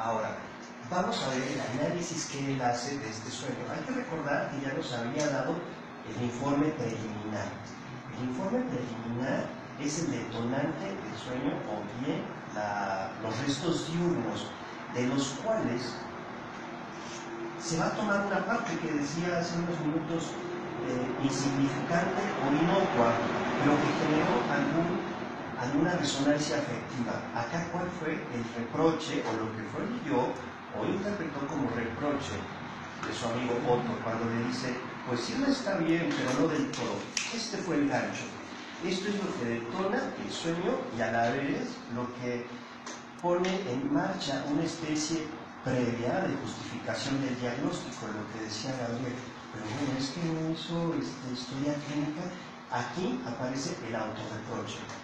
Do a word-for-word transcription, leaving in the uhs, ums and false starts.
Ahora, vamos a ver el análisis que él hace de este sueño. Hay que recordar que ya nos había dado el informe preliminar. El informe preliminar es el detonante del sueño o bien la, los restos diurnos, de los cuales se va a tomar una parte que decía hace unos minutos eh, insignificante o inocua, pero que generó algún, alguna resonancia afectiva. Acá, ¿cuál fue el reproche o lo que fue yo o interpretó como reproche de su amigo Otto cuando le dice, pues sí no está bien, pero no del todo? Este fue el gancho. Esto es lo que detona el sueño y a la vez lo que pone en marcha una especie previa de justificación del diagnóstico, lo que decía Gabriel. Pero bueno, es que no hizo este, historia clínica. Aquí aparece el autorreproche.